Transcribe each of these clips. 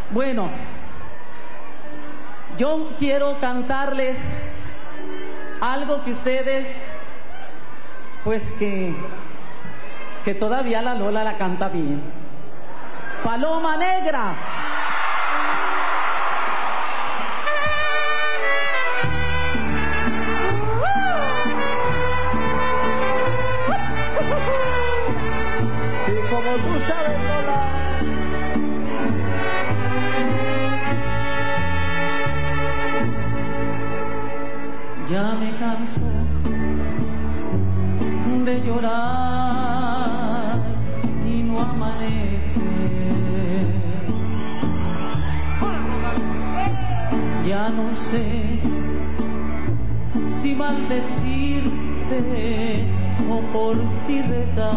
Bueno, yo quiero cantarles algo que ustedes, pues que todavía la Lola la canta bien. Paloma Negra. Y como tú sabes, Lola, ya me canso de llorar y no amanece. Ya no sé si maldecirte o por ti rezar.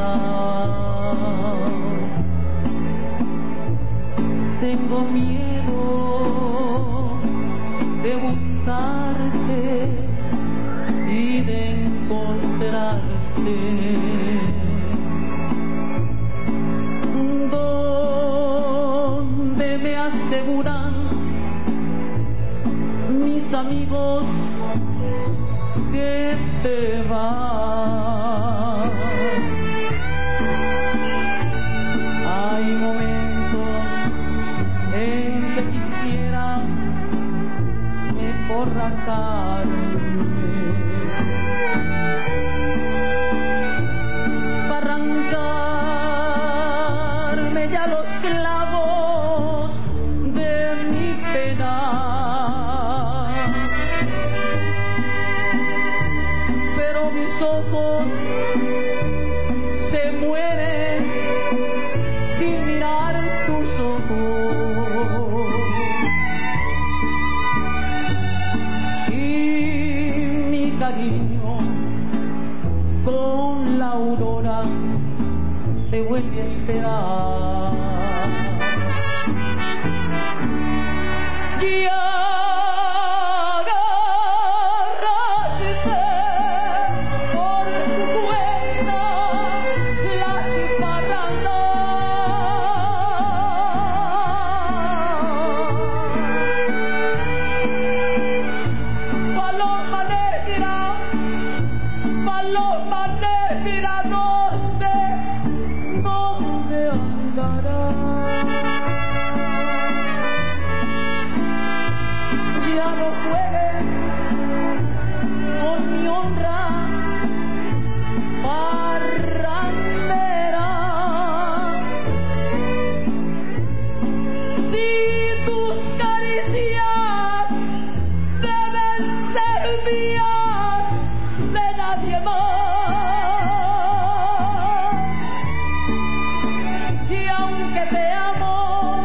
Tengo miedo de buscarte y de encontrarte donde me aseguran mis amigos que te vas. Hay momentos en que quisiera mejor arrancarme, para arrancarme ya los clavos de mi pena. Pero mis ojos se mueren sin mirar tus ojos. Cariño, con la aurora te vuelve a esperar. Y agarraste por tu cuenta las Paloma negra, ¿dónde andarás? Ya no juegues con mi honra, parrandera. Si tus caricias deben ser mías, de nadie más. Y aunque te amo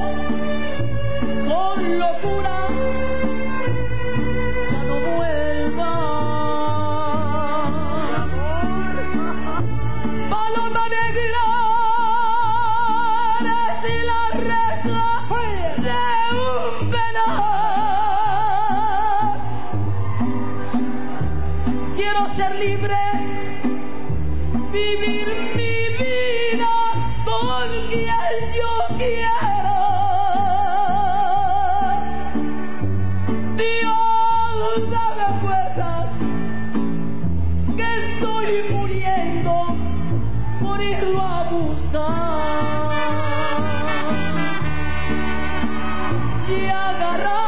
con locura, ya no vuelvas. Paloma negra, eres la reja de un penal. Quiero ser libre, vivir mi vida con quien yo quiero. Dios, dame fuerzas, que estoy muriendo por irlo a buscar y agarrar.